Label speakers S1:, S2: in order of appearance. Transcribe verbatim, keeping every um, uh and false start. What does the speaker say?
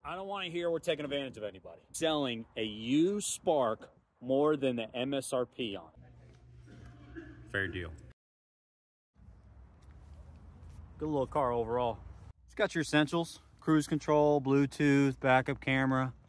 S1: I don't want to hear we're taking advantage of anybody. Selling a used Spark more than the M S R P on it. Fair deal. Good little car overall. It's got your essentials: cruise control, Bluetooth, backup camera,